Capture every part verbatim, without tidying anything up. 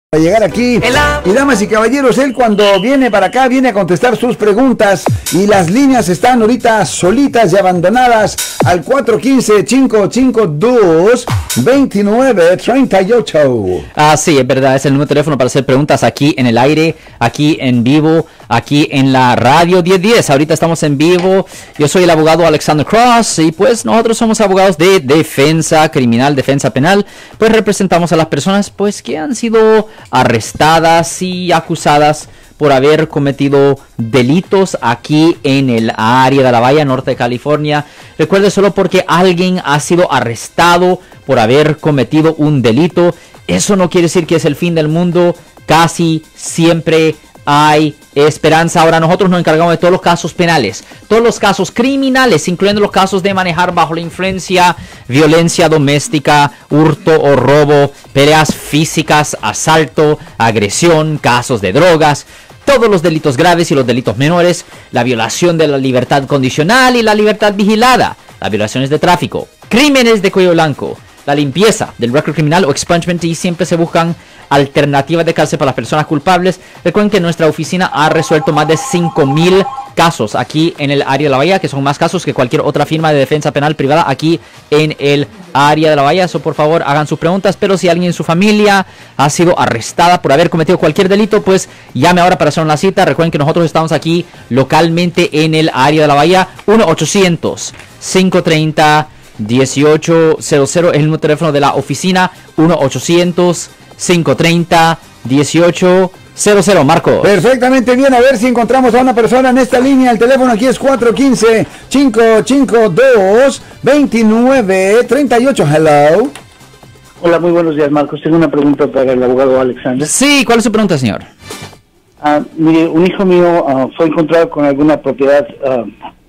A llegar aquí, y damas y caballeros, él cuando viene para acá viene a contestar sus preguntas y las líneas están ahorita solitas y abandonadas al cuatro uno cinco, cinco cinco dos, dos nueve tres ocho. Ah, sí, es verdad, es el número de teléfono para hacer preguntas aquí en el aire, aquí en vivo, aquí en la radio diez diez. Ahorita estamos en vivo. Yo soy el abogado Alexander Cross y pues nosotros somos abogados de defensa criminal, defensa penal. Pues representamos a las personas pues que han sido arrestadas y acusadas por haber cometido delitos aquí en el área de la Bahía Norte de California. Recuerde, solo porque alguien ha sido arrestado por haber cometido un delito, eso no quiere decir que es el fin del mundo. Casi siempre hay esperanza. Ahora nosotros nos encargamos de todos los casos penales, todos los casos criminales, incluyendo los casos de manejar bajo la influencia, violencia doméstica, hurto o robo, peleas físicas, asalto, agresión, casos de drogas, todos los delitos graves y los delitos menores, la violación de la libertad condicional y la libertad vigilada, las violaciones de tráfico, crímenes de cuello blanco, la limpieza del récord criminal o expungement, y siempre se buscan alternativas de cárcel para las personas culpables. Recuerden que nuestra oficina ha resuelto más de cinco mil casos aquí en el área de la Bahía, que son más casos que cualquier otra firma de defensa penal privada aquí en el área de la Bahía. So, por favor, hagan sus preguntas, pero si alguien en su familia ha sido arrestada por haber cometido cualquier delito, pues llame ahora para hacer una cita. Recuerden que nosotros estamos aquí localmente en el área de la Bahía. Uno ochocientos, cinco treinta, dieciocho cero cero es el número de teléfono de la oficina. Uno ochocientos, cinco treinta, dieciocho cero cero. Marco. Perfectamente bien, a ver si encontramos a una persona en esta línea. El teléfono aquí es cuatro uno cinco, cinco cinco dos, dos nueve tres ocho. Hello. Hola, muy buenos días, Marcos. Tengo una pregunta para el abogado Alexander. Sí, ¿cuál es su pregunta, señor? Uh, mire, un hijo mío uh, fue encontrado con alguna propiedad uh,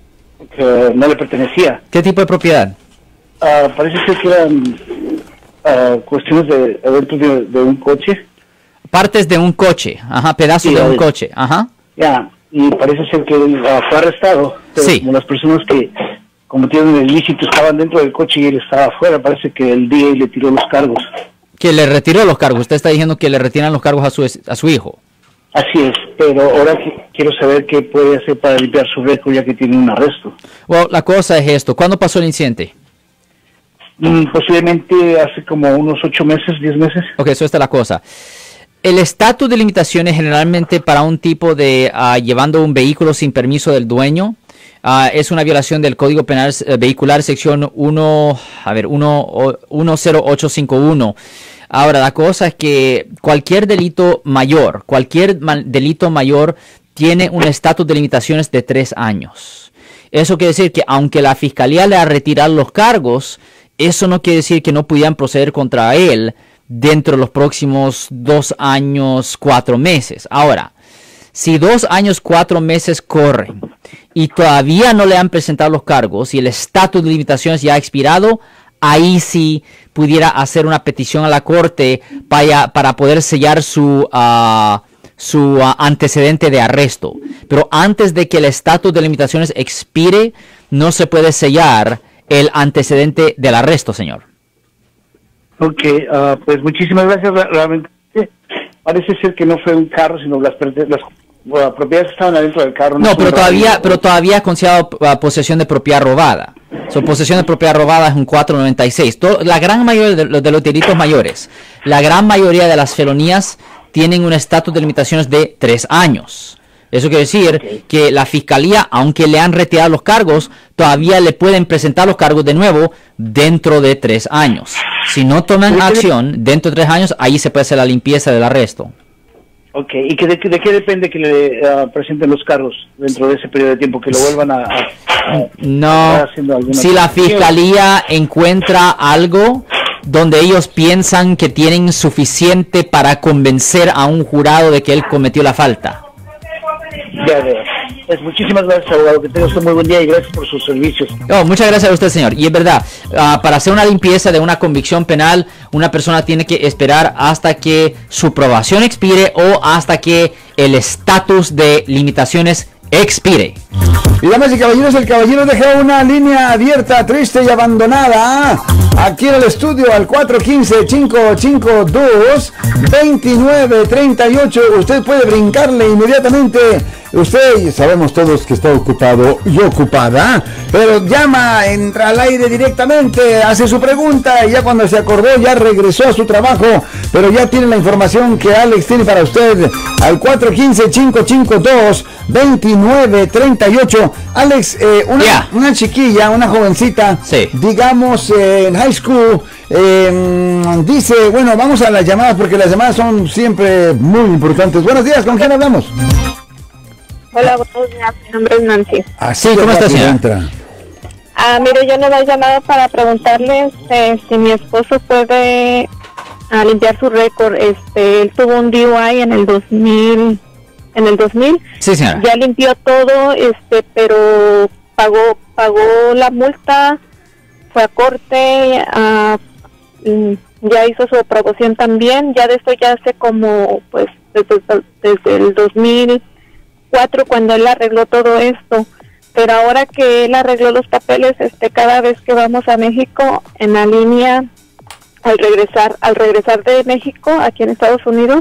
que no le pertenecía. ¿Qué tipo de propiedad? Uh, parece ser que eran uh, cuestiones de eventos de, de un coche. Partes de un coche, ajá, pedazos sí, de un ver. coche, ajá. Ya, y parece ser que él uh, fue arrestado. Pero sí. Como las personas que cometieron el ilícito estaban dentro del coche y él estaba afuera, parece que el D A le tiró los cargos. Que le retiró los cargos. Usted está diciendo que le retiran los cargos a su, a su hijo. Así es, pero ahora quiero saber qué puede hacer para limpiar su récord ya que tiene un arresto. Bueno, la cosa es esto. ¿Cuándo pasó el incidente? Mm, posiblemente hace como unos ocho meses, diez meses. Ok, eso está la cosa. El estatus de limitaciones generalmente para un tipo de uh, llevando un vehículo sin permiso del dueño uh, es una violación del Código Penal uh, Vehicular, sección uno, a ver, uno cero ocho cinco uno. Ahora, la cosa es que cualquier delito mayor, cualquier delito mayor tiene un estatus de limitaciones de tres años. Eso quiere decir que aunque la fiscalía le ha retirado los cargos, eso no quiere decir que no pudieran proceder contra él dentro de los próximos dos años, cuatro meses. Ahora, si dos años, cuatro meses corren y todavía no le han presentado los cargos y el estatus de limitaciones ya ha expirado, ahí sí pudiera hacer una petición a la corte para, para poder sellar su, uh, su uh, antecedente de arresto. Pero antes de que el estatus de limitaciones expire, no se puede sellar el antecedente del arresto, señor. Ok, uh, pues muchísimas gracias. Realmente parece ser que no fue un carro, sino las, las uh, propiedades estaban adentro del carro. No, no pero todavía, pero todavía es considerado uh, posesión de propiedad robada. Su posesión de propiedad robada es un cuatro noventa y seis. Todo, la gran mayoría de, de los delitos mayores, la gran mayoría de las felonías tienen un estatus de limitaciones de tres años. Eso quiere decir okay. que la fiscalía, aunque le han retirado los cargos, todavía le pueden presentar los cargos de nuevo dentro de tres años. Si no toman acción dentro de tres años, ahí se puede hacer la limpieza del arresto. Ok, ¿y que de, de qué depende que le uh, presenten los cargos dentro de ese periodo de tiempo? ¿Que lo vuelvan a...? a, a no, si la fiscalía encuentra algo donde ellos piensan que tienen suficiente para convencer a un jurado de que él cometió la falta. Ya veo. Pues muchísimas gracias, abogado. Que tenga usted muy buen día y gracias por sus servicios. Oh, muchas gracias a usted, señor. Y es verdad, uh, para hacer una limpieza de una convicción penal, una persona tiene que esperar hasta que su probación expire o hasta que el estatus de limitaciones expire. Y damas y caballeros, el caballero deja una línea abierta, triste y abandonada aquí en el estudio al cuatro uno cinco, cinco cinco dos, dos nueve tres ocho. Usted puede brincarle inmediatamente. Usted, sabemos todos que está ocupado y ocupada, pero llama, entra al aire directamente, hace su pregunta y ya cuando se acordó ya regresó a su trabajo, pero ya tiene la información que Alex tiene para usted al cuatro uno cinco, cinco cinco dos, dos nueve tres ocho. Alex, eh, una, yeah. una chiquilla, una jovencita, sí. digamos eh, en high school, eh, dice, bueno, vamos a las llamadas porque las llamadas son siempre muy importantes. Buenos días, ¿con quién hablamos? Hola, buenos días, mi nombre es Nancy. Así, ¿cómo está, señora? Ah, mire, yo no me he llamado para preguntarles eh, si mi esposo puede ah, limpiar su récord. Este, él tuvo un D U I en el dos mil, en el dos mil. Sí, señora. Ya limpió todo, este, pero pagó, pagó la multa, fue a corte, ah, ya hizo su aprobación también. Ya de esto ya hace como, pues, desde, desde el dos mil cuatro cuando él arregló todo esto, pero ahora que él arregló los papeles, este cada vez que vamos a México en la línea al regresar al regresar de México aquí en Estados Unidos,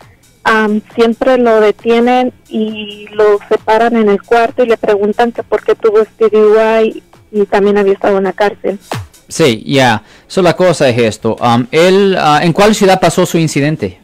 um, siempre lo detienen y lo separan en el cuarto y le preguntan que por qué tuvo este D U I y también había estado en la cárcel. Sí, ya. Yeah. So la cosa es esto. Um, él, uh, ¿en cuál ciudad pasó su incidente?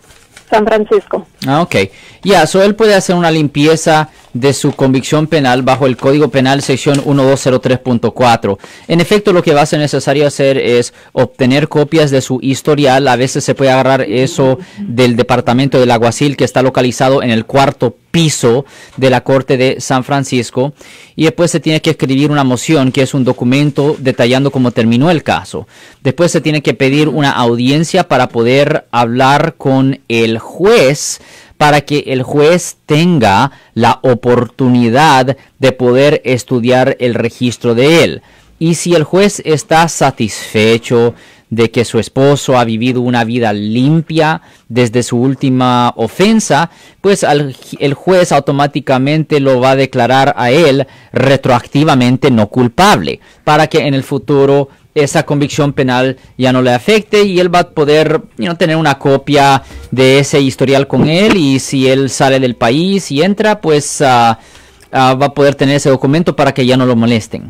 San Francisco. Ah, ok. Ya, yeah, so él puede hacer una limpieza de su convicción penal bajo el Código Penal sección doce cero tres punto cuatro. En efecto, lo que va a ser necesario hacer es obtener copias de su historial. A veces se puede agarrar eso del departamento del alguacil que está localizado en el cuarto piso de la Corte de San Francisco, y después se tiene que escribir una moción que es un documento detallando cómo terminó el caso. Después se tiene que pedir una audiencia para poder hablar con el juez, para que el juez tenga la oportunidad de poder estudiar el registro de él. Y si el juez está satisfecho de que su esposo ha vivido una vida limpia desde su última ofensa, pues al, el juez automáticamente lo va a declarar a él retroactivamente no culpable, para que en el futuro esa convicción penal ya no le afecte y él va a poder you know, tener una copia de ese historial con él, y si él sale del país y entra, pues uh, uh, va a poder tener ese documento para que ya no lo molesten.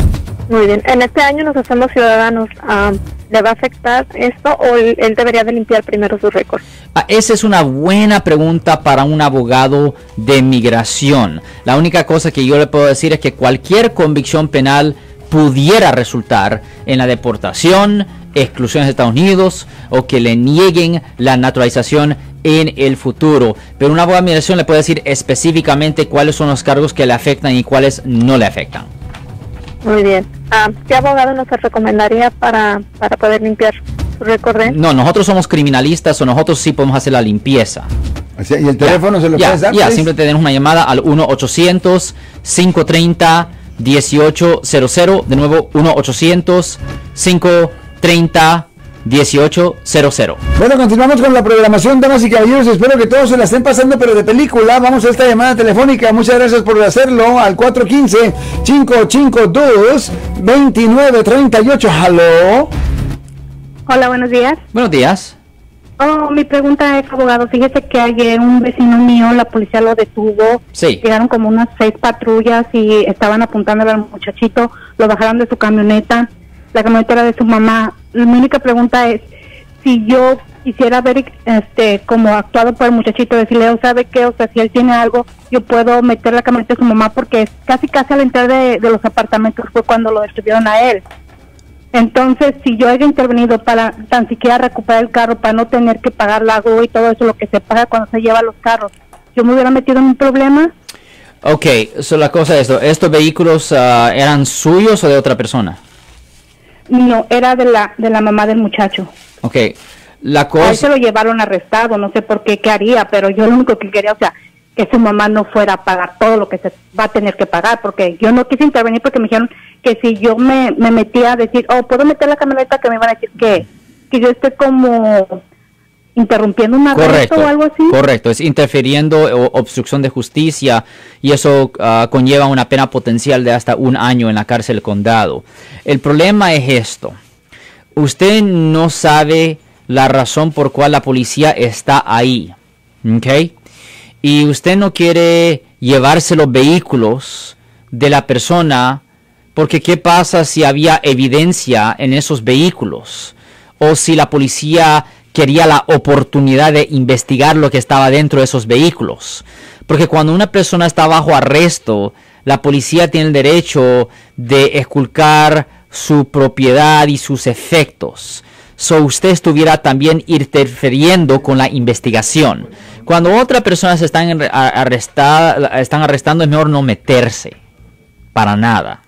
Muy bien. En este año nos hacemos ciudadanos. Uh, ¿Le va a afectar esto o él, él debería de limpiar primero su récord? Ah, esa es una buena pregunta para un abogado de migración. La única cosa que yo le puedo decir es que cualquier convicción penal pudiera resultar en la deportación, exclusión de Estados Unidos o que le nieguen la naturalización en el futuro. Pero un abogado de migración le puede decir específicamente cuáles son los cargos que le afectan y cuáles no le afectan. Muy bien. Ah, ¿qué abogado nos recomendaría para, para poder limpiar su récord? No, nosotros somos criminalistas, o nosotros sí podemos hacer la limpieza. ¿Y el teléfono ya, se lo ya, puedes dar? Ya, simplemente tenemos una llamada al uno ochocientos, cinco treinta, dieciocho cero cero. De nuevo, uno ochocientos, cinco treinta, dieciocho cero cero. Bueno, continuamos con la programación, damas y caballeros. Espero que todos se la estén pasando, pero de película. Vamos a esta llamada telefónica. Muchas gracias por hacerlo al cuatro uno cinco, cinco cinco dos, dos nueve tres ocho. ¿Aló? Hola, buenos días. Buenos días. Oh, mi pregunta es, abogado, fíjese que ayer un vecino mío, la policía lo detuvo. Sí. Llegaron como unas seis patrullas y estaban apuntando al muchachito, lo bajaron de su camioneta. La camioneta era de su mamá. Mi única pregunta es, si yo quisiera ver este como actuado por el muchachito, decirle, oh, ¿sabe qué? O sea, si él tiene algo, yo puedo meter la camioneta de su mamá, porque casi casi a la entrada de, de los apartamentos fue cuando lo detuvieron a él. Entonces, si yo haya intervenido para tan siquiera recuperar el carro, para no tener que pagar la grúa y todo eso, lo que se paga cuando se lleva los carros, ¿yo me hubiera metido en un problema? Ok, so la cosa es esto, ¿estos vehículos uh, eran suyos o de otra persona? No, era de la de la mamá del muchacho. Ok, la cosa... A él se lo llevaron arrestado, no sé por qué, qué haría, pero yo lo único que quería, o sea, que su mamá no fuera a pagar todo lo que se va a tener que pagar, porque yo no quise intervenir porque me dijeron que si yo me, me metía a decir, oh, ¿puedo meter la camioneta? Que me iban a decir que, que yo esté como interrumpiendo un arresto Correcto, o algo así. correcto, es interfiriendo o obstrucción de justicia y eso uh, conlleva una pena potencial de hasta un año en la cárcel del condado. El problema es esto, usted no sabe la razón por cual la policía está ahí, ¿ok? Y usted no quiere llevarse los vehículos de la persona porque ¿qué pasa si había evidencia en esos vehículos? O si la policía quería la oportunidad de investigar lo que estaba dentro de esos vehículos. Porque cuando una persona está bajo arresto, la policía tiene el derecho de esculcar su propiedad y sus efectos. So usted estuviera también interfiriendo con la investigación. Cuando otra persona se están, arrestada, están arrestando, es mejor no meterse. Para nada.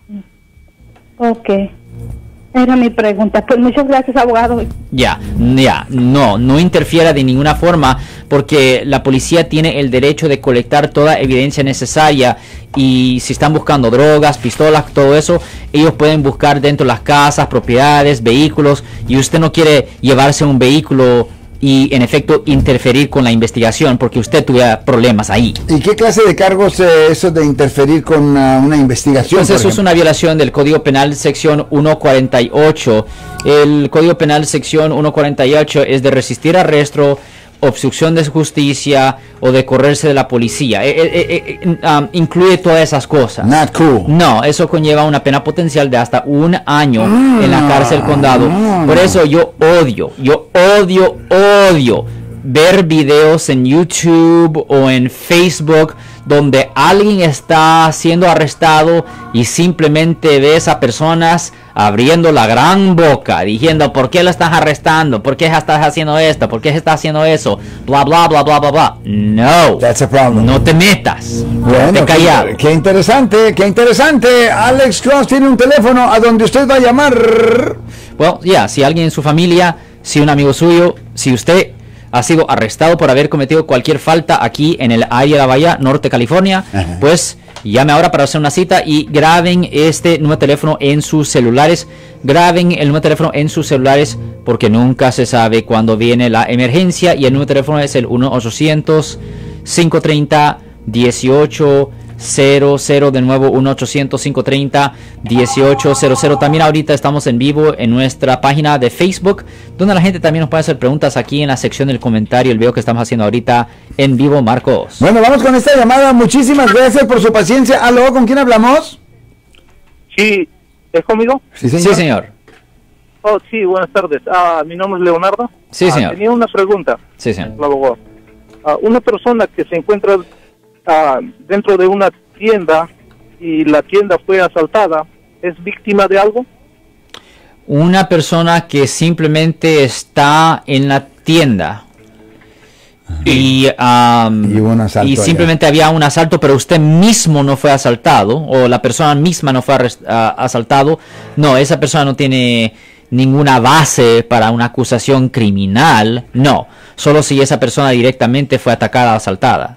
Ok. Era mi pregunta. Pues muchas gracias, abogado. Ya, ya, no, no interfiera de ninguna forma porque la policía tiene el derecho de colectar toda evidencia necesaria y si están buscando drogas, pistolas, todo eso, ellos pueden buscar dentro de las casas, propiedades, vehículos y usted no quiere llevarse un vehículo y en efecto interferir con la investigación porque usted tuviera problemas ahí. ¿Y qué clase de cargos eh, eso de interferir con uh, una investigación? Pues eso ejemplo? Es una violación del Código Penal sección ciento cuarenta y ocho. El Código Penal sección ciento cuarenta y ocho es de resistir arresto, obstrucción de justicia o de correrse de la policía. Eh, eh, eh, um, incluye todas esas cosas. Not cool. No, eso conlleva una pena potencial de hasta un año ah, en la cárcel condado. No, Por eso yo odio, yo odio, odio ver videos en YouTube o en Facebook donde alguien está siendo arrestado y simplemente ves a personas abriendo la gran boca diciendo ¿por qué lo estás arrestando? ¿Por qué estás haciendo esto? ¿Por qué estás haciendo eso? Bla bla bla bla bla bla. No. That's a problem. No te metas. Bueno, te callado. Qué, qué interesante, qué interesante. Alex Cross tiene un teléfono a donde usted va a llamar. Bueno, ya, yeah, si alguien en su familia, si un amigo suyo, si usted ha sido arrestado por haber cometido cualquier falta aquí en el área de la Bahía Norte, California, Ajá. pues llame ahora para hacer una cita y graben este número de teléfono en sus celulares. Graben el número de teléfono en sus celulares porque nunca se sabe cuándo viene la emergencia y el número de teléfono es el uno ochocientos, cinco treinta, dieciocho cero cero, de nuevo uno ochocientos, cinco treinta, dieciocho cero cero. También ahorita estamos en vivo en nuestra página de Facebook donde la gente también nos puede hacer preguntas aquí en la sección del comentario, el video que estamos haciendo ahorita en vivo, Marcos. Bueno, vamos con esta llamada. Muchísimas gracias por su paciencia. ¿Aló? ¿Con quién hablamos? Sí, ¿es conmigo? Sí, señor. Sí, señor. Oh, sí, buenas tardes. Ah, mi nombre es Leonardo. Sí, ah, señor. Tenía una pregunta. Sí, señor. Abogado. Ah, una persona que se encuentra Uh, dentro de una tienda y la tienda fue asaltada, ¿es víctima de algo? Una persona que simplemente está en la tienda y, um, y, un y simplemente allá. había un asalto, pero usted mismo no fue asaltado o la persona misma no fue uh, asaltado, no, esa persona no tiene ninguna base para una acusación criminal, no, solo si esa persona directamente fue atacada o asaltada.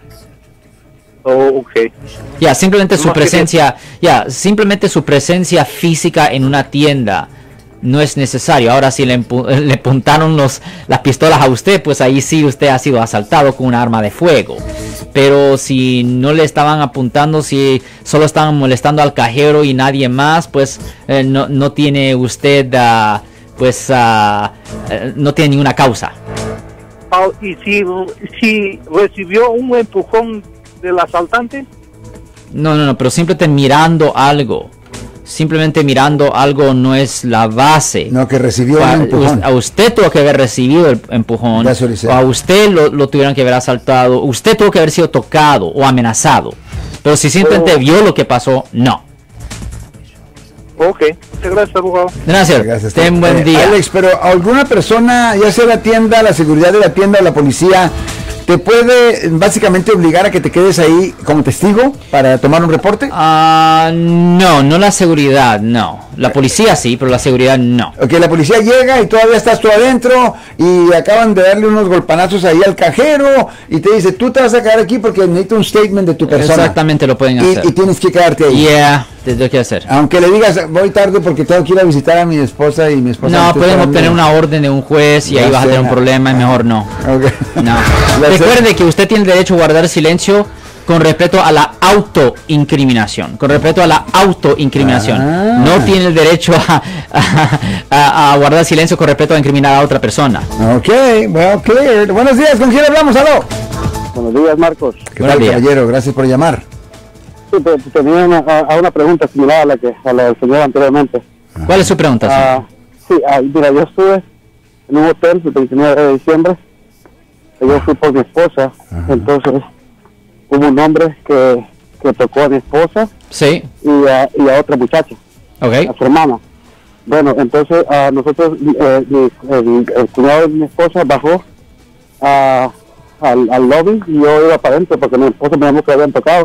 Oh, okay. Ya, yeah, simplemente su presencia, ya, yeah, simplemente su presencia física en una tienda no es necesario. Ahora si le, le apuntaron los, las pistolas a usted, pues ahí sí usted ha sido asaltado con un arma de fuego. Pero si no le estaban apuntando, si solo estaban molestando al cajero y nadie más, pues eh, no, no tiene usted, uh, pues, uh, uh, no tiene ninguna causa. Oh, y si, si recibió un empujón del asaltante. No, no, no, pero simplemente mirando algo. Simplemente mirando algo no es la base. No, que recibió un empujón. A usted tuvo que haber recibido el empujón. O a usted lo, lo tuvieron que haber asaltado. Usted tuvo que haber sido tocado o amenazado. Pero si simplemente oh. vio lo que pasó, no. Ok, muchas gracias, abogado. Gracias, gracias. Ten buen eh, día. Alex, pero alguna persona, ya sea la tienda, la seguridad de la tienda o la policía, ¿te puede básicamente obligar a que te quedes ahí como testigo para tomar un reporte? Uh, no, no la seguridad, no. La policía sí, pero la seguridad no. Ok, la policía llega y todavía estás tú adentro y acaban de darle unos golpanazos ahí al cajero y te dice, tú te vas a quedar aquí porque necesito un statement de tu persona. Exactamente, lo pueden hacer. Y, y tienes que quedarte ahí. Yeah. tendría que hacer. Aunque le digas, voy tarde porque tengo que ir a visitar a mi esposa y mi esposa... No, pueden obtener una orden de un juez y Ya ahí vas a sé. tener un problema y mejor no. Okay. No. Ya sé. Recuerde que usted tiene el derecho a guardar silencio con respecto a la autoincriminación. Con respecto a la autoincriminación. Ah. No tiene el derecho a, a, a- a guardar silencio con respecto a incriminar a otra persona. Ok, well, clear. Buenos días, ¿con quién hablamos? ¿Aló? Buenos días, Marcos. ¿Qué Buenos tal, días. caballero? Gracias por llamar. Sí, te- te tenía una, a, a una pregunta similar a la que a la del señor anteriormente. ¿Cuál es su pregunta, señor? Ah, sí, ah, mira, yo estuve en un hotel el veintinueve de diciembre. Yo fui por mi esposa. Entonces, hubo un hombre que, que tocó a mi esposa Sí, y a, y a otra muchacha, a ok. su hermana. Bueno, entonces a nosotros, eh, mi- el, el cuñado de mi esposa bajó a, al, al lobby y yo iba para adentro porque mi esposa me llamó que habían tocado.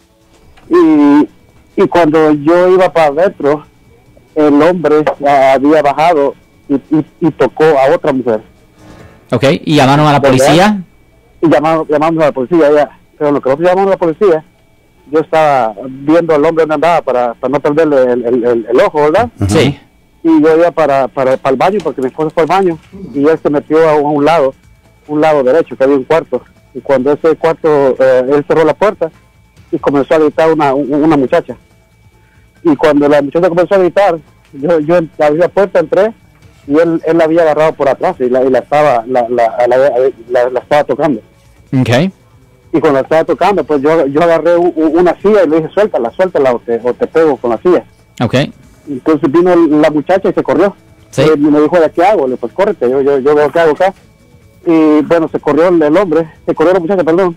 Y, y cuando yo iba para adentro, el hombre ah, había bajado y, y, y tocó a otra mujer. Ok, ¿y llamaron a la policía? Y llamamos, llamamos a la policía, ya. Pero lo que nosotros llamamos a la policía, yo estaba viendo al hombre donde andaba para, para no perderle el, el, el, el ojo, ¿verdad? Sí. Y yo iba para, para, para el baño porque mi esposa fue al baño y él se metió a un, a un lado, un lado derecho, que había un cuarto. Y cuando ese cuarto, eh, él cerró la puerta y comenzó a gritar una, un- una muchacha. Y cuando la muchacha comenzó a gritar, yo, yo abrí la puerta, entré y él, él la había agarrado por atrás y la, y la estaba la, la, la, la- la estaba tocando. Ok. Y cuando la estaba tocando, pues yo, yo agarré u- u- una silla y le dije, suéltala, suéltala o te, o te pego con la silla. Ok. Entonces vino la muchacha y se corrió. Sí. Eh, y me dijo, ¿de qué hago? Le dije, pues córrete, yo, yo, yo veo qué hago acá. Y bueno, se corrió el, el hombre, se corrió la muchacha, perdón.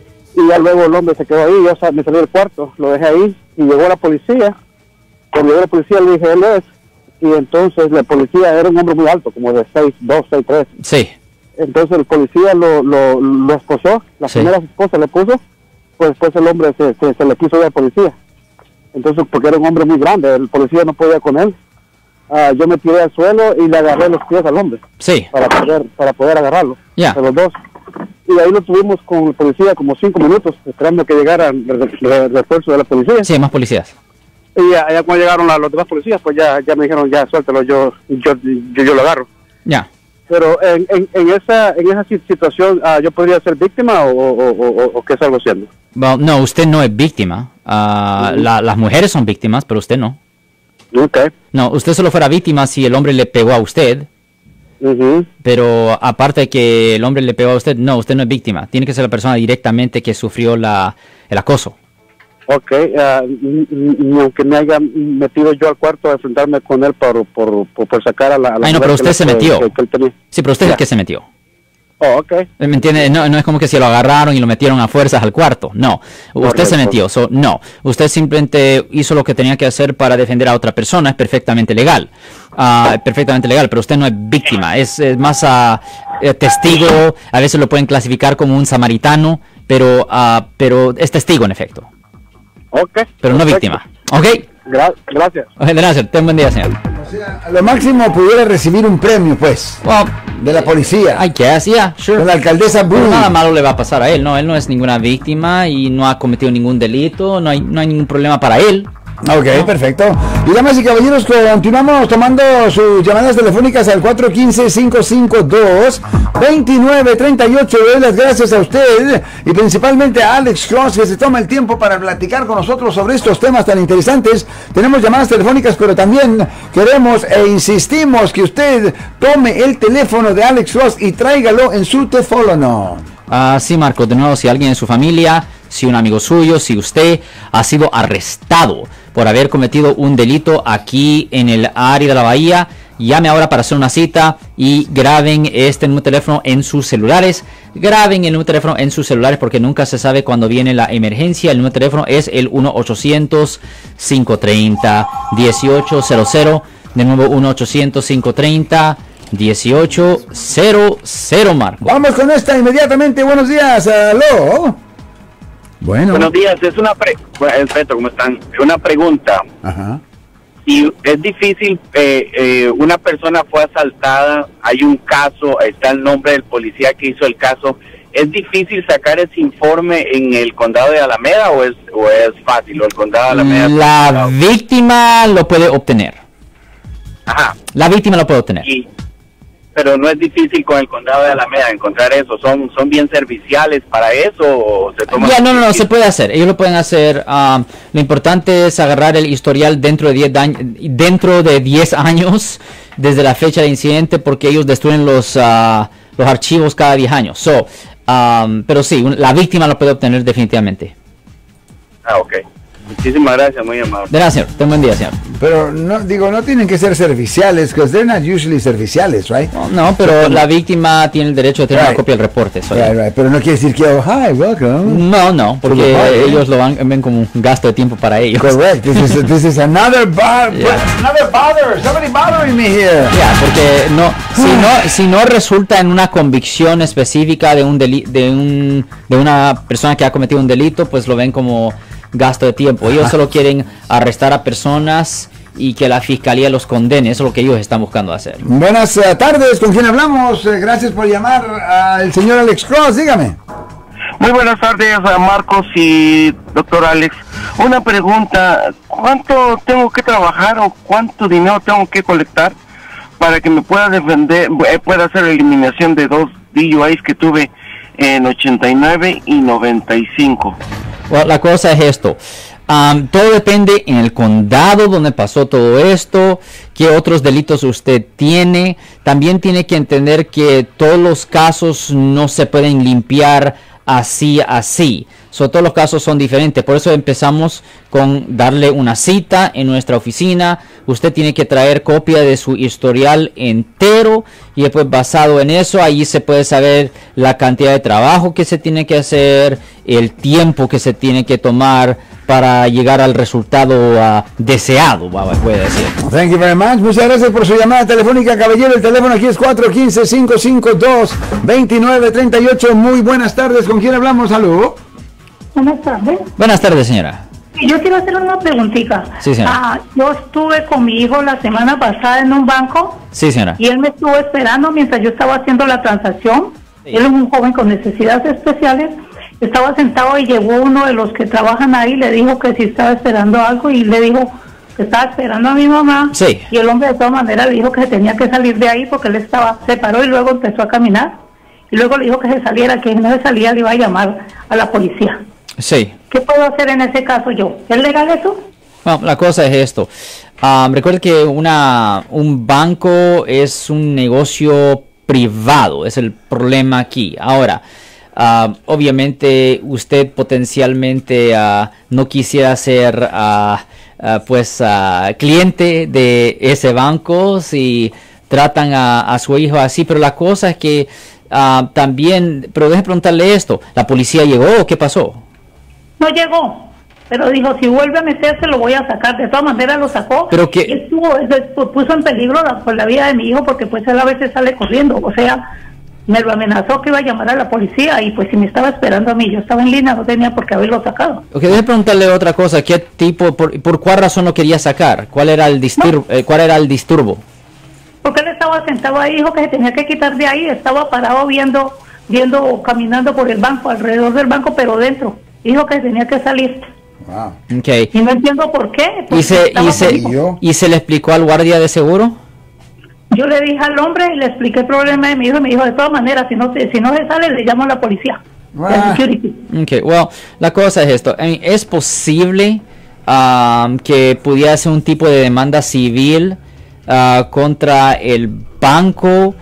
Y ya luego el hombre se quedó ahí, yo sa- me salí del cuarto, lo dejé ahí y llegó la policía. Cuando llegó la policía le dije, él es. Y entonces la policía era un hombre muy alto, como de seis dos, seis tres. Sí. Entonces el policía lo, lo, lo esposó, la Sí. primera esposa le puso, pues después el hombre se, se, se le quiso ir al policía. Entonces, porque era un hombre muy grande, el policía no podía con él. Ah, yo me tiré al suelo y le agarré los pies al hombre Sí. para poder para poder agarrarlo, Ya. a los dos. Y ahí lo tuvimos con el policía como cinco minutos, esperando que llegaran el re- re- refuerzo de la policía. Sí, más policías. Y ya, ya cuando llegaron la- los demás policías, pues ya ya me dijeron, ya suéltalo, yo yo yo, yo lo agarro. Ya. Pero en, en, en esa en esa si- situación, ah, ¿yo podría ser víctima o, o, o, o- o qué salgo siendo? Well, no, usted no es víctima. Ah, la- las mujeres son víctimas, pero usted no. Okay. No, usted solo fuera víctima si el hombre le pegó a usted, Ujú. pero aparte de que el hombre le pegó a usted, no, usted no es víctima. Tiene que ser la persona directamente que sufrió la, el acoso. Ok, ah, n- n- ni aunque me haya metido yo al cuarto a enfrentarme con él por, por, por, por sacar a la... a la Ay, no, mujer pero que usted le- se que- metió. que- que él tenía. Sí, pero usted es Ya. el que se metió. Oh, ok. ¿Me entiende? No, no es como que se lo agarraron y lo metieron a fuerzas al cuarto. No. Usted se Correcto. metió. So, no. Usted simplemente hizo lo que tenía que hacer para defender a otra persona. Es perfectamente legal. Ah, es perfectamente legal. Pero usted no es víctima. Es, es más ah, eh, testigo. A veces lo pueden clasificar como un samaritano. Pero, ah, pero es testigo en efecto. Ok. Pero no perfecto. víctima. ¿Ok? Gra- gracias. Ok, gracias. Ten buen día, señor. O sea, a lo máximo pudiera recibir un premio, pues, Well, de la policía. I guess, yeah, sure. Con la alcaldesa Pero Boone. nada malo le va a pasar a él, ¿no? Él no es ninguna víctima y no ha cometido ningún delito, no hay, no hay ningún problema para él. Ok, perfecto. Y damas y caballeros, continuamos tomando sus llamadas telefónicas al cuatro uno cinco, cinco cinco dos, dos nueve tres ocho. Doy las gracias a usted y principalmente a Alex Cross, que se toma el tiempo para platicar con nosotros sobre estos temas tan interesantes. Tenemos llamadas telefónicas, pero también queremos e insistimos que usted tome el teléfono de Alex Cross y tráigalo en su teléfono. Ah, sí, Marcos, de nuevo, si alguien en su familia, si un amigo suyo, si usted ha sido arrestado por haber cometido un delito aquí en el área de la bahía, llame ahora para hacer una cita y graben este número de teléfono en sus celulares. Graben el número de teléfono en sus celulares porque nunca se sabe cuándo viene la emergencia. El número de teléfono es el uno ochocientos, cinco treinta, dieciocho cero cero. De nuevo, uno ochocientos, cinco treinta, dieciocho cero cero, Marco. Vamos con esta inmediatamente. Buenos días. Aló. Bueno. Buenos días, es una pre... bueno, Alfredo, ¿cómo están? Una pregunta. Ajá. Si es difícil, eh, eh, una persona fue asaltada, hay un caso, está el nombre del policía que hizo el caso, ¿Es difícil sacar ese informe en el condado de Alameda o es, o es fácil? ¿O el condado de Alameda? La víctima lo puede obtener. Ajá. La víctima lo puede obtener. Y, pero no es difícil con el condado de Alameda encontrar eso. ¿Son son bien serviciales para eso o se toman? Ya, no, no, no, se puede hacer. Ellos lo pueden hacer. Um, lo importante es agarrar el historial dentro de diez años, dentro de diez años desde la fecha del incidente, porque ellos destruyen los uh, los archivos cada diez años. So, um, pero sí, un, la víctima lo puede obtener definitivamente. Ah, ok. Muchísimas gracias, muy amable. De nada, señor. Ten buen día, señor. Pero no, digo, no tienen que ser serviciales, because they're not usually serviciales, right? No, no, pero la víctima tiene el derecho de tener Right. una copia del reporte. so- Right, right. Pero no quiere decir que, oh, hi, welcome. No, no, porque Right. ellos lo van, ven como un gasto de tiempo para ellos. Correct. This is, this is another bar, Yeah. another bother. Somebody bothering me here. Ya, porque no, si no, si no resulta en una convicción específica de un deli- de un, de una persona que ha cometido un delito, pues lo ven como gasto de tiempo. Ellos solo quieren arrestar a personas y que la fiscalía los condene. Eso es lo que ellos están buscando hacer. Buenas eh, tardes, ¿con quién hablamos? Eh, gracias por llamar al señor Alex Cross, dígame. Muy buenas tardes a Marcos y doctor Alex. Una pregunta, ¿cuánto tengo que trabajar o cuánto dinero tengo que colectar para que me pueda defender, eh, pueda hacer la eliminación de dos D U Is que tuve en ochenta y nueve y noventa y cinco? Bueno, la cosa es esto. Um, todo depende en el condado donde pasó todo esto, qué otros delitos usted tiene. También tiene que entender que todos los casos no se pueden limpiar así, así. So, todos los casos son diferentes. Por eso empezamos con darle una cita en nuestra oficina. Usted tiene que traer copia de su historial entero y después basado en eso, ahí se puede saber la cantidad de trabajo que se tiene que hacer, el tiempo que se tiene que tomar para llegar al resultado uh, deseado, puede decir. Thank you very much. Muchas gracias por su llamada telefónica, caballero. El teléfono aquí es cuatro uno cinco, cinco cinco dos, dos nueve tres ocho. Muy buenas tardes. ¿Con quién hablamos? Salud. Buenas tardes. Buenas tardes, señora. Yo quiero hacer una preguntita. Sí, señora. Ah, yo estuve con mi hijo la semana pasada en un banco Sí, señora. y él me estuvo esperando mientras yo estaba haciendo la transacción. Sí. Él es un joven con necesidades especiales. Estaba sentado y llegó uno de los que trabajan ahí, le dijo que si estaba esperando algo y le dijo que estaba esperando a mi mamá. Sí. Y el hombre de todas maneras le dijo que se tenía que salir de ahí porque él estaba, se paró y luego empezó a caminar. Y luego le dijo que se saliera, que si no se salía le iba a llamar a la policía. Sí. ¿Qué puedo hacer en ese caso yo? ¿Es legal eso? Bueno, la cosa es esto. Um, recuerde que una, un banco es un negocio privado. Es el problema aquí. Ahora, uh, obviamente usted potencialmente uh, no quisiera ser uh, uh, pues uh, cliente de ese banco si tratan a, a su hijo así. Pero la cosa es que uh, también, pero déjeme preguntarle esto. ¿La policía llegó o qué pasó? No llegó, pero dijo, si vuelve a meterse lo voy a sacar. De todas maneras lo sacó. Pero que- y estuvo, estuvo- puso en peligro la, por la vida de mi hijo porque pues él a veces sale corriendo. O sea, me lo amenazó que iba a llamar a la policía y pues si me estaba esperando a mí, yo estaba en línea, no tenía por qué haberlo sacado. Ok, déjeme preguntarle otra cosa. ¿Qué tipo, por, por cuál razón lo quería sacar? ¿Cuál era el disturbo? eh, ¿Cuál era el disturbo? Porque él estaba sentado ahí, dijo que se tenía que quitar de ahí, estaba parado viendo, viendo, caminando por el banco, alrededor del banco, pero dentro. Dijo que tenía que salir. Wow. Okay. Y no entiendo por qué. ¿Y porque se, estaba y, se, conmigo. ¿Y se le explicó al guardia de seguro? Yo le dije al hombre y le expliqué el problema de mi hijo y me dijo, de todas maneras, si no, se- si no se sale, le llamo a la policía. Wow. La security. Okay, well, la cosa es esto. I mean, es posible um, que pudiera ser un tipo de demanda civil uh, contra el banco.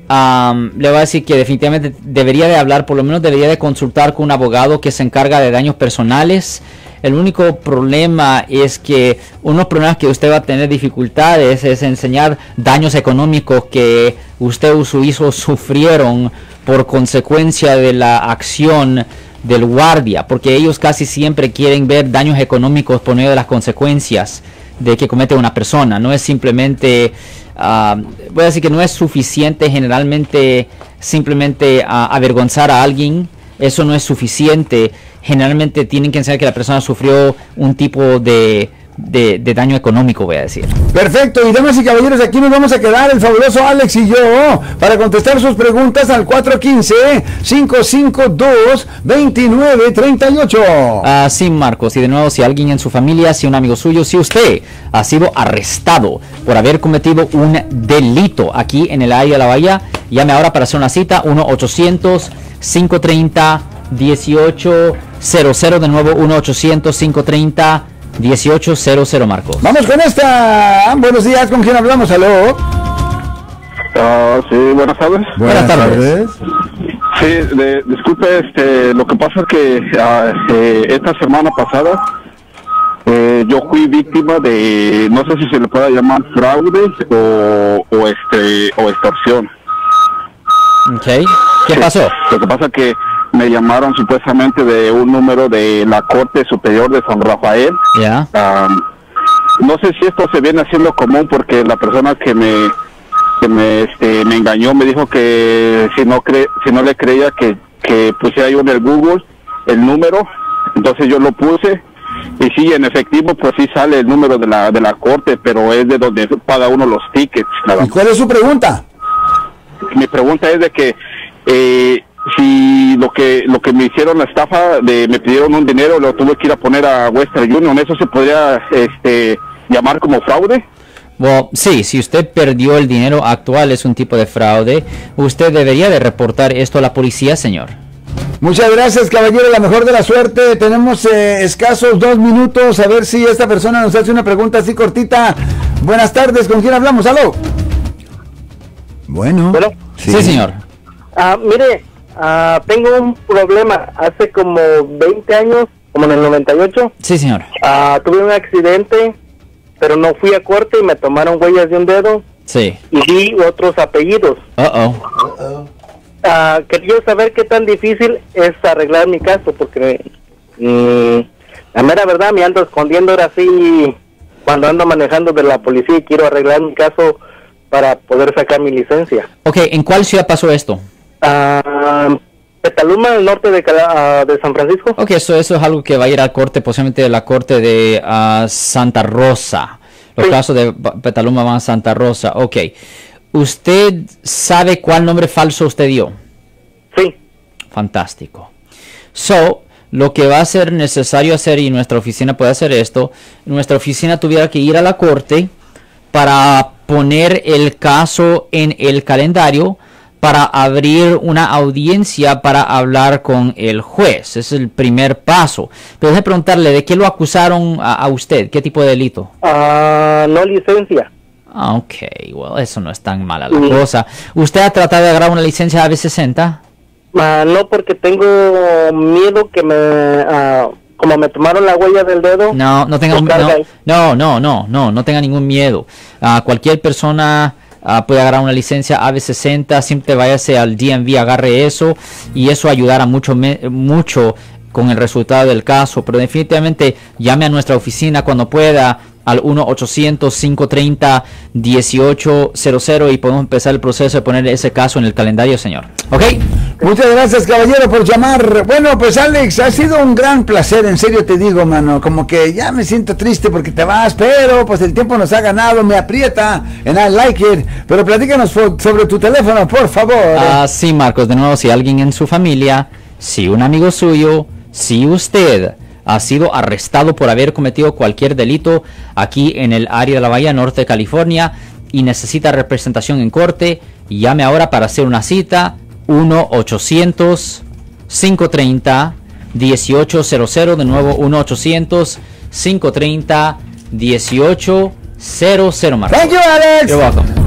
Um, le voy a decir que definitivamente debería de hablar, por lo menos debería de consultar con un abogado que se encarga de daños personales. El único problema es que unos problemas que usted va a tener dificultades es enseñar daños económicos que usted o su hijo sufrieron por consecuencia de la acción del guardia, porque ellos casi siempre quieren ver daños económicos por medio de las consecuencias de que comete una persona. No es simplemente, uh, voy a decir que no es suficiente generalmente simplemente uh, avergonzar a alguien. Eso no es suficiente. Generalmente tienen que enseñar que la persona sufrió un tipo de de, de daño económico, voy a decir. Perfecto, y damas y caballeros, aquí nos vamos a quedar el fabuloso Alex y yo para contestar sus preguntas al cuatro uno cinco, cinco cinco dos, dos nueve tres ocho. Ah, sí, Marcos, y de nuevo, si alguien en su familia, si un amigo suyo, si usted ha sido arrestado por haber cometido un delito aquí en el área de la Bahía, llame ahora para hacer una cita, uno ochocientos, cinco treinta, dieciocho cero cero, de nuevo uno ochocientos, cinco treinta, dieciocho cero cero, Marcos. Vamos con esta. Buenos días, ¿con quién hablamos? ¿Aló? Uh, sí, buenas tardes. Buenas, buenas tardes. tardes. Sí, de, disculpe, este, lo que pasa es que uh, eh, esta semana pasada eh, yo fui víctima de, no sé si se le pueda llamar fraude o, o este o extorsión. Okay. ¿Qué sí, pasó? Lo que pasa es que me llamaron supuestamente de un número de la Corte Superior de San Rafael. Ya. Yeah. Um, no sé si esto se viene haciendo común porque la persona que me que me este me engañó me dijo que si no cre si no le creía que que pusiera yo en el Google el número, entonces yo lo puse y sí, en efectivo pues sí sale el número de la de la corte, pero es de donde paga uno los tickets. ¿Y cuál es su pregunta? Mi pregunta es de que eh, si lo que lo que me hicieron la estafa de me pidieron un dinero, lo tuve que ir a poner a Western Union, ¿eso se podría este llamar como fraude? Well, sí, si usted perdió el dinero actual es un tipo de fraude. Usted debería de reportar esto a la policía, señor. Muchas gracias, caballero, la mejor de la suerte. Tenemos eh, escasos dos minutos, a ver si esta persona nos hace una pregunta así cortita. Buenas tardes, ¿con quién hablamos? ¿Aló? Bueno. Bueno. Sí, sí señor. Ah, mire, ah, tengo un problema. Hace como veinte años, como en el noventa y ocho. Sí, señor. Ah, tuve un accidente, pero no fui a corte y me tomaron huellas de un dedo. Sí. Y di otros apellidos. Uh-oh. Uh-oh. Ah, quería saber qué tan difícil es arreglar mi caso, porque mmm, la mera verdad me ando escondiendo ahora sí cuando ando manejando de la policía y quiero arreglar mi caso para poder sacar mi licencia. Ok, ¿en cuál ciudad pasó esto? Ah, Petaluma, al norte de, uh, de San Francisco. Ok, eso, eso es algo que va a ir a corte, posiblemente de la corte de uh, Santa Rosa. Los sí. casos de Petaluma van a Santa Rosa. Ok. ¿Usted sabe cuál nombre falso usted dio? Sí. Fantástico. So, lo que va a ser necesario hacer, y nuestra oficina puede hacer esto, nuestra oficina tuviera que ir a la corte para poner el caso en el calendario, para abrir una audiencia para hablar con el juez. Ese es el primer paso. Pero déjeme preguntarle, ¿de qué lo acusaron a, a usted? ¿Qué tipo de delito? Ah, uh, no licencia. Ok, well, eso no es tan mala la mm. cosa. ¿Usted ha tratado de agarrar una licencia A B sesenta? Uh, no, porque tengo miedo que me... Uh, como me tomaron la huella del dedo... No, no tenga, no, no, no, no, no, no tenga ningún miedo. Uh, cualquier persona... Uh, puede agarrar una licencia A B sesenta, siempre váyase al D M V, agarre eso, y eso ayudará mucho, me, mucho con el resultado del caso. Pero definitivamente llame a nuestra oficina cuando pueda al uno ochocientos, cinco treinta, dieciocho cero cero y podemos empezar el proceso de poner ese caso en el calendario, señor. ¿Ok? Muchas gracias, caballero, por llamar. Bueno, pues Alex, ha sido un gran placer, en serio te digo, mano. Como que ya me siento triste porque te vas, pero pues el tiempo nos ha ganado, me aprieta, and I like it. Pero platícanos sobre tu teléfono, por favor. Ah, sí, Marcos, de nuevo, si alguien en su familia, si un amigo suyo, si usted ha sido arrestado por haber cometido cualquier delito aquí en el área de la Bahía Norte de California y necesita representación en corte, llame ahora para hacer una cita, uno ochocientos, cinco treinta, dieciocho cero cero, de nuevo uno ochocientos, cinco treinta, dieciocho cero cero. Thank you, Alex. You're welcome.